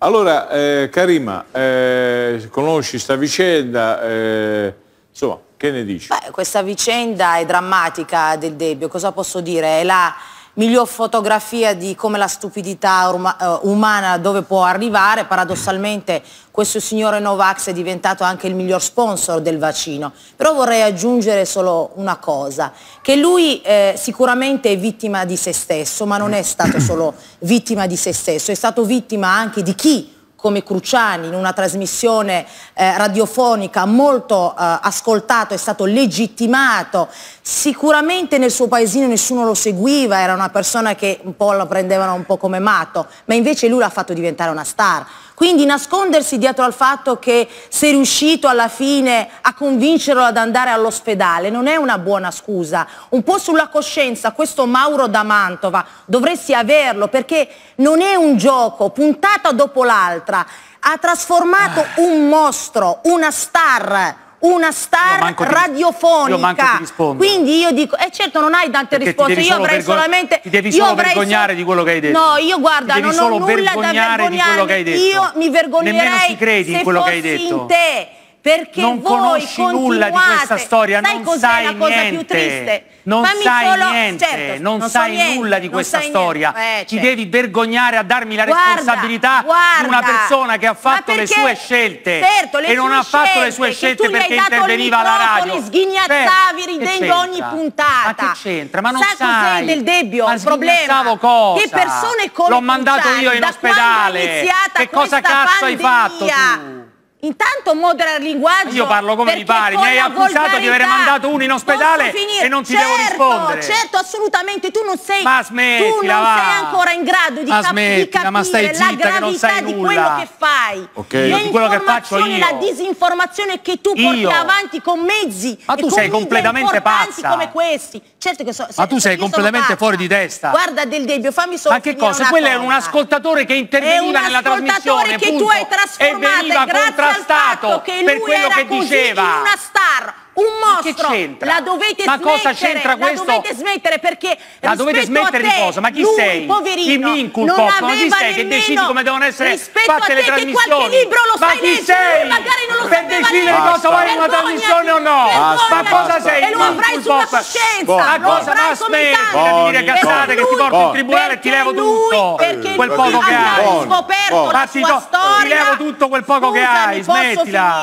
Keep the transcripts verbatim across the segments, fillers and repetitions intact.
Allora, eh, Karima, eh, conosci sta vicenda, eh, insomma, che ne dici? Beh, questa vicenda è drammatica del Debbio, cosa posso dire? È la miglior fotografia di come la stupidità uh, umana dove può arrivare. Paradossalmente questo signore Novax è diventato anche il miglior sponsor del vaccino. Però vorrei aggiungere solo una cosa, che lui eh, sicuramente è vittima di se stesso, ma non è stato solo vittima di se stesso, è stato vittima anche di chi, come Cruciani, in una trasmissione eh, radiofonica molto eh, ascoltato, è stato legittimato. Sicuramente nel suo paesino nessuno lo seguiva, era una persona che un po' lo prendevano un po' come matto, ma invece lui l'ha fatto diventare una star. Quindi nascondersi dietro al fatto che sei riuscito alla fine a convincerlo ad andare all'ospedale non è una buona scusa. Un po' sulla coscienza questo Mauro da Mantova dovresti averlo, perché non è un gioco, puntata dopo l'altra ha trasformato ah. un mostro, una star, una star io radiofonica. Io manco ti rispondo. Quindi io dico, e eh certo non hai tante Perché risposte, io avrei solamente... Ti devi solo vergognare so... di quello che hai detto. No, io guarda, non ho nulla da vergognare di quello che hai detto. Io mi vergognerei Nemmeno ci credi se in quello che hai fossi detto. in te. Perché non voi conosci nulla di questa storia, sai non cos'è sai la cosa niente, più triste? non Fammi sai solo... niente, certo, non, non sai so niente, nulla di questa storia, eh, ti certo. devi vergognare a darmi la guarda, responsabilità guarda, di una persona che ha fatto le sue scelte certo, le e non sue ha fatto scelte, le sue scelte perché interveniva alla radio. Sghignazzavi Beh, ridendo ogni puntata. Ma che c'entra? Ma non sai, sai cos'è del Debbio? Ma il problema cosa? che persone come l'ho mandato io in ospedale. Che cosa cazzo hai fatto tu? Intanto modera il linguaggio. Io parlo come mi pare, mi hai accusato di aver mandato uno in ospedale e non ti certo, devo rispondere. Certo, assolutamente, tu non sei, ma smettila, tu non va. sei ancora in grado di, ma cap smettila, di capire ma stai zitta, la gravità di quello che fai. Okay. Le di quello che faccio io. La disinformazione che tu porti io. avanti con mezzi ma tu e sei con completamente pazza come questi. Certo che so, ma tu sei completamente fuori di testa. Guarda del Debbio, fammi solo ma che cosa? Quello è un ascoltatore che interveniva nella trasmissione che tu hai trasformato e veniva contrastato che per lui quello era che così diceva. In una star, un mostro. Ma che c'entra? La dovete ma smettere. cosa c'entra questo? La dovete smettere perché la dovete smettere a te, di cosa? Ma chi lui, sei? Poverino, Chi mi ma chi sei che decidi come devono essere fatte le trasmissioni? Qualche libro lo ma sai chi leggere, sei? magari non lo per decidere cosa vuoi in una trasmissione o no? Basta, ma cosa sei? E lo avrai sulla coscienza. Ma cosa? Ma smettila di dire cazzate che ti porto in tribunale e ti levo tutto quel poco che hai. Scoperto la sua storia. Ti levo tutto quel poco che hai, smettila.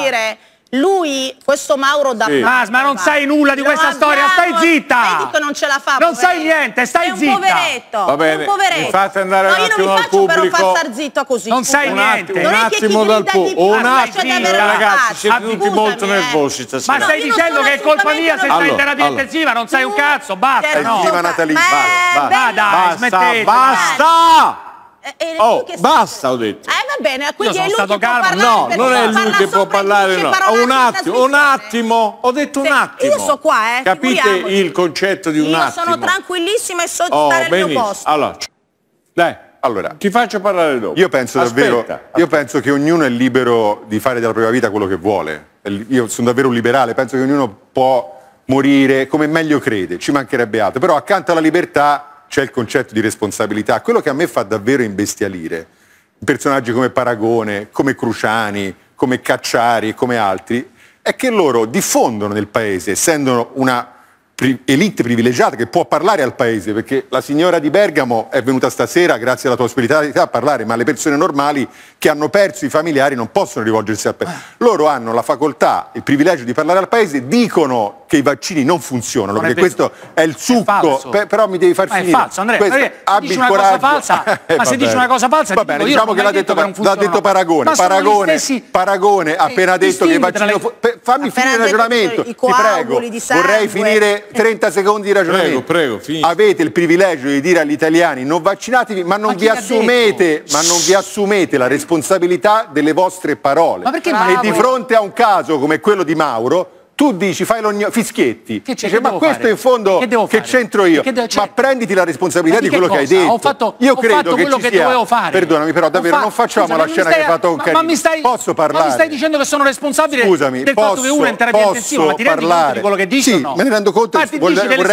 Lui, questo Mauro da sì. ma, ma non sai nulla di questa storia, stai zitta! Hai detto non ce la fa, non poveretto. sai niente, stai è un zitta! Poveretto, Va bene, è un poveretto. mi fate andare no, un attimo io non mi faccio al pubblico. però far star zitta così. Non sai un niente. Attimo, un attimo dal pubblico. Un attimo, ragazzi, siete tutti molto nervosi stasera. Ma stai dicendo che è colpa mia se stai in terapia intensiva? Non sai un cazzo, basta, no? Natalie, va, dai, smettete. Basta! Eh, oh, basta, ho detto. Eh, va bene, quindi Io è lui stato che può calmo. parlare. No, non è lui che può parlare, no. Un attimo, un attimo, ho detto un attimo. Io sto qua, eh. Capite il concetto di un io attimo? Io sono tranquillissima e so oh, stare al benissimo. mio posto. Allora, dai, allora, ti faccio parlare dopo. Io penso aspetta, davvero, aspetta. io penso che ognuno è libero di fare della propria vita quello che vuole. Io sono davvero un liberale, penso che ognuno può morire come meglio crede, ci mancherebbe altro. Però accanto alla libertà c'è il concetto di responsabilità. Quello che a me fa davvero imbestialire, personaggi come Paragone, come Cruciani, come Cacciari, come altri, è che loro diffondono nel paese, essendo una pri- elite privilegiata che può parlare al paese, perché la signora di Bergamo è venuta stasera grazie alla tua ospitalità a parlare, ma le persone normali che hanno perso i familiari non possono rivolgersi al paese. Loro hanno la facoltà, il privilegio di parlare al paese, dicono che i vaccini non funzionano, non perché è questo è il succo, è però mi devi far ma finire. È falso, Andrea, questo, Andrea se dici una cosa falsa, eh, ma se dici una cosa falsa, va bene, io diciamo che l'ha detto, detto, l'ha detto Paragone. Paragone, stessi... Paragone ha appena detto che i vaccini... Le... Fammi finire il ragionamento, ti prego, vorrei finire trenta secondi di ragionamento. Prego, prego, avete il privilegio di dire agli italiani non vaccinatevi, ma non ma vi assumete, ma non vi assumete la responsabilità delle vostre parole. Ma perché e di fronte a un caso come quello di Mauro tu dici fai l'ogno fischietti, che dice, ma questo fare? in fondo che, che c'entro io, che ma prenditi la responsabilità di quello cosa? che hai detto. Ho fatto, io ho credo fatto che quello ci che sia, dovevo fare. Perdonami però davvero fa... non facciamo Scusa, la scena stai... che hai fatto con ma, Carino. Ma mi stai... Posso parlare? Ma mi stai dicendo che sono responsabile Scusami, del posso, fatto che uno è in terapia intensiva, ma ti rendi conto di quello che dici sì, o no? me ne rendo conto, vorrei,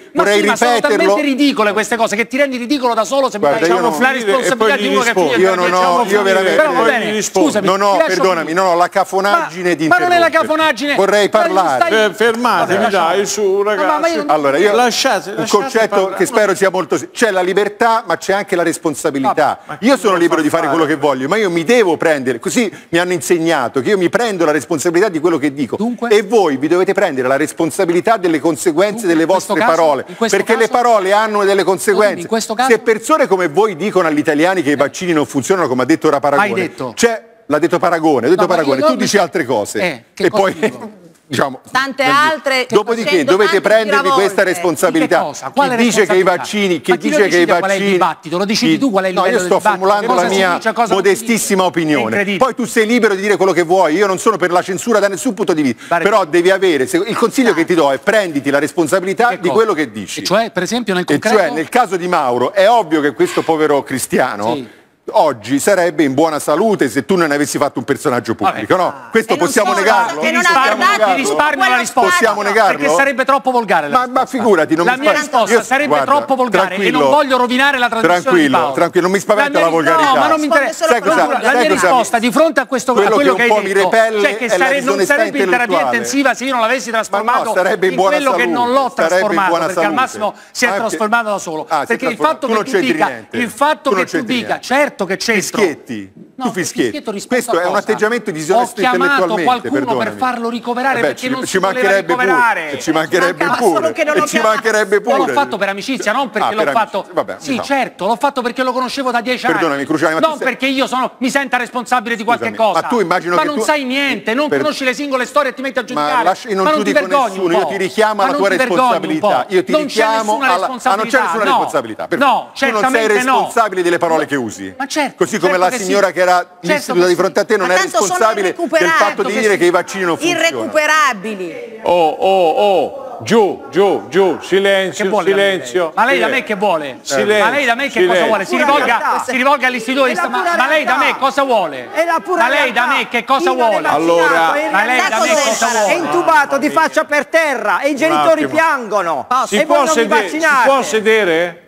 Ma vorrei sì, ma sono ripeterlo. talmente ridicole queste cose che ti rendi ridicolo da solo se mi Guarda, fai io non- la responsabilità di uno che rispondo. figlio Io non ho, io veramente Però va bene, scusami, non ho, ti lascio perdonami, finire. non ho la cafonaggine Ma- di ma non è la interromperti. cafonaggine. Vorrei Ma non parlare. stai- Eh, fermatevi, Vabbè, dai, su, ragazzi. ma- ma io non- Allora, io Lasciate- un lasciate concetto parlare. che spero sia molto sem- c'è la libertà, ma c'è anche la responsabilità. Io sono libero di fare quello che voglio, ma io mi devo prendere, così mi hanno insegnato che io mi prendo la responsabilità di quello che dico. Dunque? E voi vi dovete prendere la responsabilità delle conseguenze Dunque, delle in questo vostre caso- parole, in questo perché le caso- parole hanno delle conseguenze. in questo caso- Se persone come voi dicono agli italiani che i vaccini non funzionano, come ha detto ora Paragone, Hai detto. c'è l'ha detto Paragone, ha detto No, ma Paragone, io tu non- dici altre cose Eh, che e cosa poi dico? diciamo Tante nel- altre, dopodiché facendo dovete tante prendervi questa giravolte. responsabilità. Di che cosa? Quale Chi dice che i responsabilità? vaccini, chi Ma chi lo dice che i decide qual è il vaccini dibattito? Lo decidi chi- tu qual è il No, io livello sto del dibattito? formulando Cosa la si mia dice, cosa non si modestissima dice? È opinione. incredibile. Poi tu sei libero di dire quello che vuoi, io non sono per la censura da nessun punto di vista, Guarda- però devi avere se- il consiglio che ti do è prenditi la responsabilità Che di cosa? quello che dici. E cioè, per esempio, nel E concreto? cioè, nel caso di Mauro, è ovvio che questo povero cristiano Sì. oggi sarebbe in buona salute se tu non avessi fatto un personaggio pubblico, no? Questo E non possiamo solo, negarlo? che non ha Possiamo guardato Ti negarlo? tutto risparmio la quello risposta. Possiamo negarlo? Perché sarebbe troppo volgare la Ma, ma risposta. figurati, non la mi mia spaventa. risposta Io- sarebbe guarda, troppo volgare e tranquillo. non voglio rovinare la trasmissione Tranquillo, di Paolo. tranquillo, non mi spaventa mia- la volgarità. No, ma non mi interessa. Risponde Sai solo cosa- con La la mia sai cosa- risposta di fronte a questo quello a quello che che, un po' hai mi detto, repelle cioè che è la sare- non disonestà sarebbe in terapia intellettuale. intensiva se io non l'avessi trasformato Ma no, sarebbe in in buona quello che salute, non l'ho sarebbe in trasformato, buona perché al salute. massimo si è Anche- trasformato da solo. Ah, si è Perché il trasformato. fatto Tu che non tu c'entri dica, niente. il fatto Tu non che tu c'entri dica, niente. certo che c'entro. Fischietti, No, tu fischietti. fischietto rispetto Questo a è un cosa? atteggiamento disonesto Ho chiamato intellettualmente, qualcuno per perdonami. farlo ricoverare Eh beh, perché ci- non ci si voleva mancherebbe pure, ricoverare. ci mancherebbe manca pure, solo che non e lo ci chiamasse. mancherebbe pure. Io l'ho fatto per amicizia, non perché Ah, l'ho per fatto. amicizia. Vabbè, sì, diciamo. certo, l'ho fatto perché lo conoscevo da dieci anni. Perdonami, Cruciani, ma tu non sei- perché io sono, mi senta responsabile di qualche Scusami, cosa. ma tu immagino ma che non tu- sai niente, non per- conosci le singole storie e ti metti a giudicare. lascia- io non ma non ti giudico vergogni nessuno, un io po'? ti richiamo Ma alla non tua ti vergogni un responsabilità. po'? Io ti non c'è richiamo nessuna alla- ah, non c'è responsabilità. nessuna no. responsabilità. perfetto. No, tu non sei certamente no. responsabile delle parole che usi. Ma certo, Così come certo la che sì. signora che era Certo l'istituta che di sì. fronte a te non Ma è tanto sono responsabile del irrecuperabili. fatto di Certo che dire sì. che i vaccini non funzionano. Irrecuperabili. Oh, oh, oh, giù, giù, giù, Che silenzio, vuole da me lei? silenzio. Ma lei da me silenzio. che vuole? Silenzio, Ma lei da me che silenzio. cosa vuole? Si Pura rivolga, realtà. si rivolga all'istituto di È la sta- ma, pura ma lei da me realtà. cosa vuole? È la pura ma lei da realtà. me che cosa Chi non è vuole? vaccinato Allora- è in Ma lei realtà da me cos'è cosa sarà? è vuole? intubato di faccia per terra e i genitori attimo. piangono Si e può, voi non vi sede- si vaccinate. può sedere?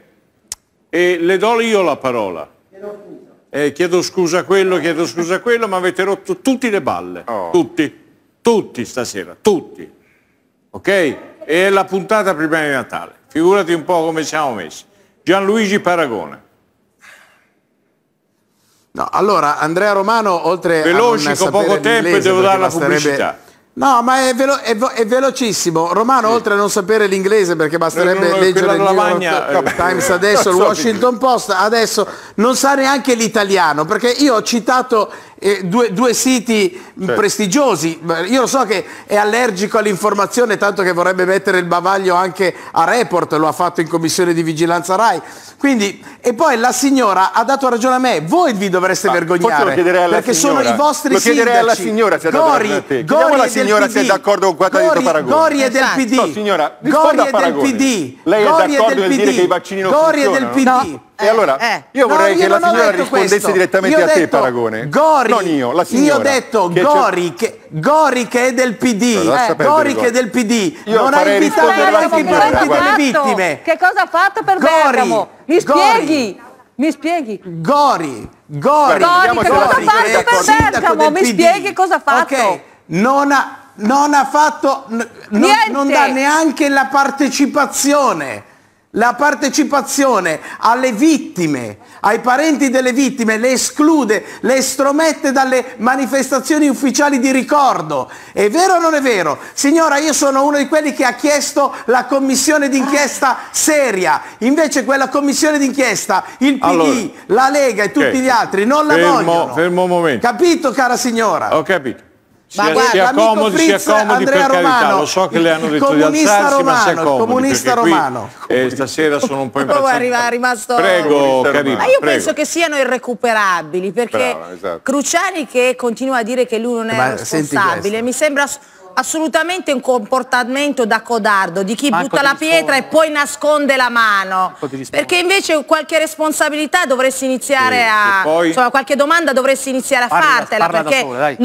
E le do io la parola. Eh, chiedo scusa a quello, chiedo scusa a quello, ma avete rotto tutti le balle. Oh. Tutti. Tutti stasera, tutti. Ok? E è la puntata prima di Natale. Figurati un po' come siamo messi. Gianluigi Paragone. No, allora Andrea Romano, oltre Veloci, a non con sapere poco tempo, l'inglese, devo perché dare la basterebbe- pubblicità. No, ma è, velo- è vo- è velocissimo. Romano, oltre a non sapere l'inglese, perché basterebbe No, no, no, leggere quella il New lavagna, York eh, vabbè. Times adesso, il Non so Washington Post, adesso non sa neanche l'italiano, perché io ho citato eh, due, due siti prestigiosi. Io lo so che è allergico all'informazione, tanto che vorrebbe mettere il bavaglio anche a Report, lo ha fatto in commissione di vigilanza Rai. Quindi, e poi la signora ha dato ragione a me, voi vi dovreste Ma forse vergognare, lo chiederei alla perché signora. sono i vostri Lo chiederei alla sindaci. signora se ha dato Gori, ragione a te. Gori Chiediamo alla è del signora P D. se è d'accordo con quanto ha detto Gori- Paragone. Gori è del Esatto. P D. No, signora, Gori risponda a è del Paragone. P D. Lei è Gori d'accordo del nel dire P D. che i vaccini non Gori è del funzionano? P D. E allora, eh. io vorrei No, che io la non ho signora detto rispondesse questo. direttamente Io ho a te, detto Paragone. Gori, Non io, la signora. Io ho detto Che c'è- Gori che, Gori che è del P D. Allora, lascia Eh, perdere Gori Gori. che è del P D. Io non ha farei invitato rispondere la neanche i signora, parenti guarda. delle vittime. Che cosa ha fatto per Gori, Bergamo? Mi Gori. spieghi? Mi spieghi? Gori, Gori, Guarda, vediamo che se cosa la ha signora è fatto per d'accordo. sindaco Bergamo? del Mi P D. spieghi cosa ha fatto? Ok, non ha, non ha fatto, n- non, Niente. non dà neanche la partecipazione, la partecipazione alle vittime, ai parenti delle vittime, le esclude, le estromette dalle manifestazioni ufficiali di ricordo. È vero o non è vero? Signora, io sono uno di quelli che ha chiesto la commissione d'inchiesta seria, invece quella commissione d'inchiesta, il P D, Allora, la Lega e tutti ok. gli altri non la Fermo- vogliono. fermo un momento. Capito, cara signora? Ho capito. Si, Ma guarda, si l'amico accomodi, si Fritz accomodi per Andrea carità, Romano, lo so che le hanno il detto di comunista alzarsi, ma si romano, il accomodi, comunista perché qui, romano. eh, stasera sono un po' Poi impazzito. arriva- è rimasto- Prego, Comunista Carina, Ma io prego. penso che siano irrecuperabili, perché Brava, esatto. Cruciani che continua a dire che lui non è Ma senti responsabile, questo. mi sembra ass- assolutamente un comportamento da codardo, di chi Manco butta di la rispondere. pietra e poi nasconde la mano. Manco di rispondere. Perché invece qualche responsabilità dovresti iniziare Sì, a... e poi- insomma, qualche domanda dovresti iniziare a Parla- fartela, parla da perché sola, dai. non è...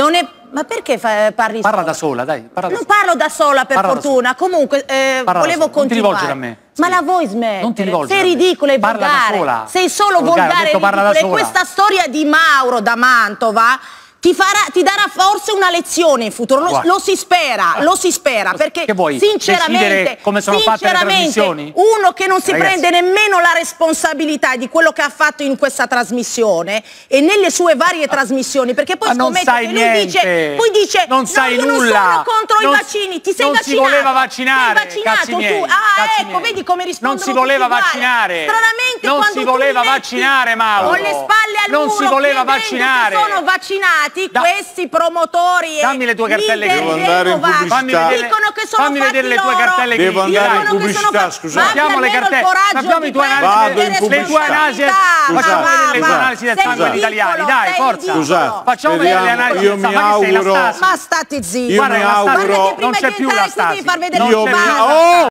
Ma perché fa, parli Parla sola? da sola, dai. Parla da Non sola. parlo da sola, per Parla da fortuna. Comunque, eh, Parla da volevo sola. Non ti continuare. rivolgere a me. Ma Sì. la vuoi smettere? Non ti rivolgere Sei a me. ridicola e Parla da volgare. sola. Sei solo Volgare, ho volgare e detto parla da ridicolo. E sola. questa storia di Mauro da Mantova ti, farà, ti darà forse una lezione in futuro. Lo, Guarda. lo si spera, lo si spera. Perché Che vuoi? sinceramente, Decidere come sono fatte le sinceramente, trasmissioni? uno che non si Ragazzi. prende nemmeno la responsabilità di quello che ha fatto in questa trasmissione e nelle sue varie trasmissioni, perché poi Ma non scommetto sai che lui niente. dice, poi dice Non no, sai io nulla. non sono contro Non- i vaccini, ti sei non si vaccinato. voleva vaccinare, Sei vaccinato cazzi tu. miei, Ah, cazzi ecco, miei. vedi come rispondono Non si voleva tutti uguali. vaccinare. Stranamente Non quando si tu voleva li metti vaccinare, Mauro. con le spalle al Non muro si voleva chiedendo vaccinare. che sono vaccinati Da- questi promotori e Dammi le tue cartelle leader Devo dei andare in Novax. pubblicità. Fammi vedere- dicono che sono fammi fatti vedere le tue loro. cartelle Devo grigie. andare in Dicono che sono pubblicità, fatti- scusate. Ma abbia Abbiamo le almeno il cartelle. coraggio Abbiamo di i tuoi prendere analisi. Vado in le Le tue analisi, responsabilità. facciamo Ma vedere le tue va, analisi del sei sangue degli ridicolo, italiani, dai, sei forza. ridicolo. Scusate, Facciamo vedere le vediamo, analisi io del mi sangue. Ma che sei la auguro- Stasi? Ma state zitti. Io Guarda, mi la Stasi- auguro- Guarda che prima non c'è di più entrare la qui devi Stasi. far vedere Non Io il c'è mi- più la basta. oh!